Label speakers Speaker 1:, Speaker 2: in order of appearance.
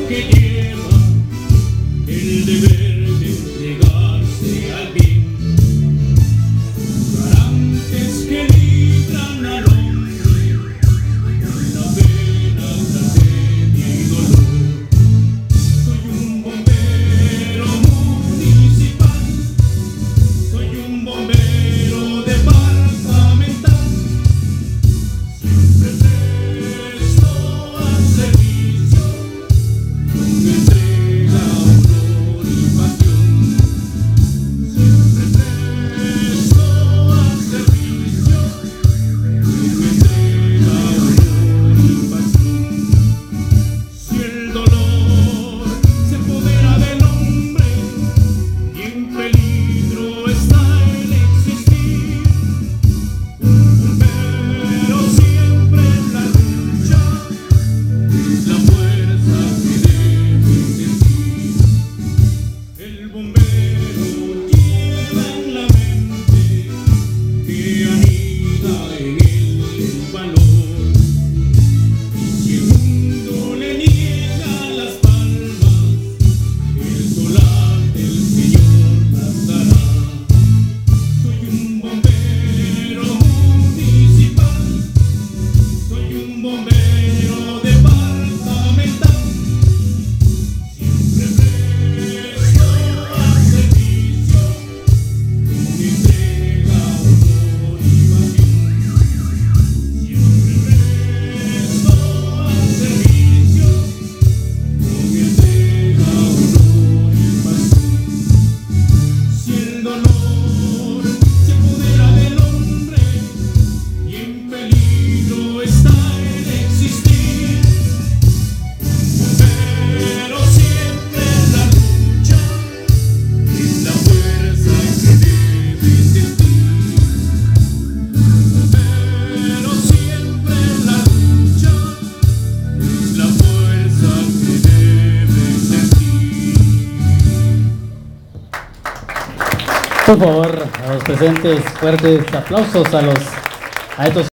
Speaker 1: que lleva el deber de entregarse al bien, garantes que libran al hombre la pena, tragedia y dolor. Soy un bombero municipal, soy un bombero departamental, siempre presto al servicio, con entrega, honor y pasión. Siempre presto al servicio, con entrega, honor y pasión. Si el dolor se apodera del hombre y en peligro está el existir, un bombero siempre en la lucha es la fuerza que debe sentir. El bombero lleva en la mente que anida en él el valor, y si el mundo le niega las palmas, el solar del Señor las dará. Soy un bombero municipal, soy un bombero departamental, siempre presto al servicio, con entrega, honor y pasión. Siempre presto al servicio, con entrega, honor y pasión. Si el dolor se apodera del hombre y en peligro está el existir, pero siempre en la lucha es la fuerza que debe sentir. Pero siempre en la lucha es la fuerza que debe sentir.
Speaker 2: Por favor, a los presentes, fuertes aplausos a estos